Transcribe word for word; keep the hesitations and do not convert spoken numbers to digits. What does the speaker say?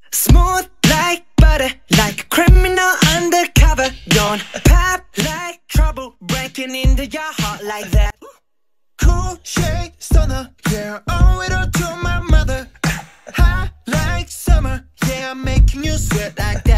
Smooth like butter, like a criminal undercover. Don't pop like trouble, breaking into your heart like that. Cool shade stunner, yeah, owe it all to my mother. Hot like summer, yeah, I'm making you sweat like